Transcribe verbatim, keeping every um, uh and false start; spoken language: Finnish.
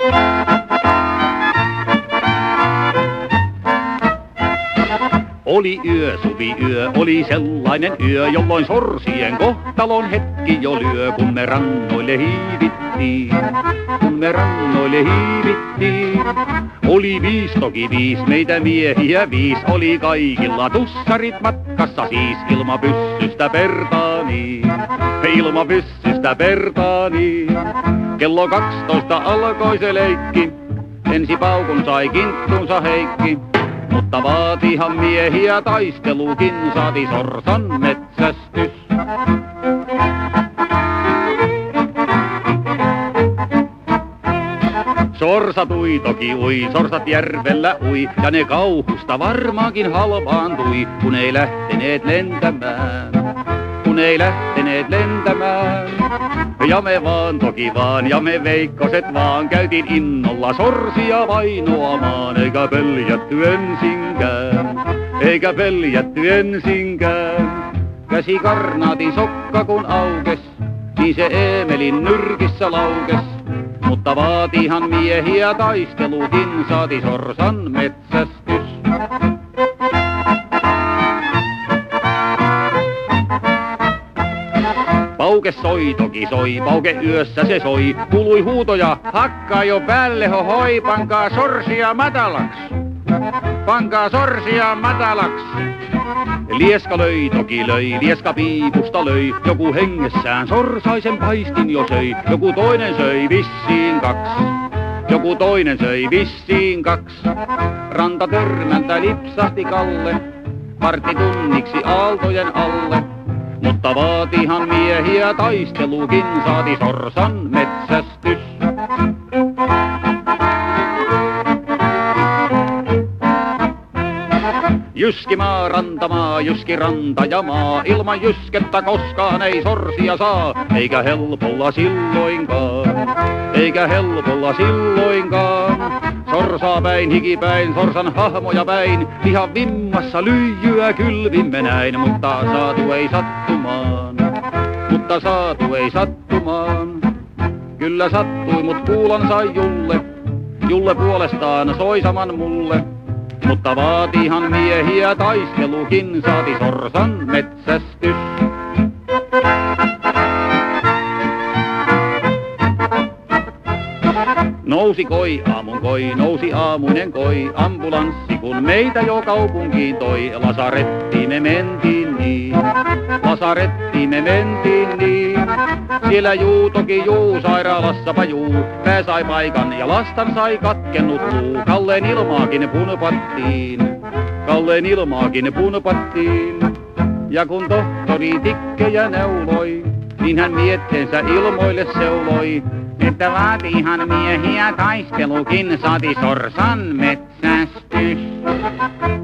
Oli yö, suviyö, oli sellainen yö, jolloin sorsien kohtalon hetki jo lyö, kun me rannoille hiivittiin, kun me rannoille hiivittiin. Oli viis toki viis, meitä miehiä viis, oli kaikilla tussarit matkassa siis ilmapyssystä pertaaniin, ilmapyssystä pertaaniin. Kello kaksitoista alkoi se leikki, ensi paukun sai kinttunsa Heikki. Mutta vaatihan miehiä taistelukin, saati sorsan metsästys. Sorsat ui toki ui, sorsat järvellä ui, ja ne kauhusta varmaankin halvaantui, kun ei lähteneet lentämään, kun ei lähteneet lentämään. Ja me vaan toki vaan, ja me veikkoset vaan, käytiin innolla sorsia vainoamaan, eikä peljätty ensinkään, eikä peljätty ensinkään. Käsi karnaatin sokka kun aukes, niin se Eemelin nyrkissä laukes. Mutta vaatihan miehiä taistelukin, saati sorsan metsästys. Pauke soi toki soi, pauke yössä se soi, kuului huutoja, hakkaa jo päälle hohoi, pankaa sorsia matalaks, pankaa sorsia matalaks. Lieska löi toki löi, lieska piipusta löi, joku hengessään sorsaisen paistin jo söi, joku toinen söi vissiin kaks, joku toinen söi vissiin kaks. Ranta törmältä lipsahti Kalle, vartti tunniksi aaltojen alle. Mutta vaatihan miehiä taistelukin, saati sorsan metsästys. Jyski maa, rantamaa, jyski ranta ja maa, ilman jyskettä koskaan ei sorsia saa, eikä helpolla silloinkaan, eikä helpolla silloinkaan. Sorsaa päin, hikipäin, sorsan hahmoja päin, ihan vimmassa lyijyä kylvimme näin, mutta saatu ei sattumaan, mutta saatu ei sattumaan. Kyllä sattui, mut kuulan sai Julle, Julle puolestaan soi saman mulle. Mutta vaatihan miehiä taistelukin, saati sorsan metsästys. Nousi koi, aamun koi, nousi aamuinen koi, ambulanssi kun meitä jo kaupunkiin toi. Lasarettiin me mentiin niin, lasarettiin me mentiin niin. Siellä juu toki juu, sairaalassapa juu, pää sai paikan ja lastan sai katkennut luu. Kalleen ilmaakin punpattiin, kalleen ilmaakin punpattiin. Ja kun tohtori tikkejä neuloi, niin hän mietteensä ilmoille seuloi, että vaatihan miehiä taistelukin, saati sorsan metsästys.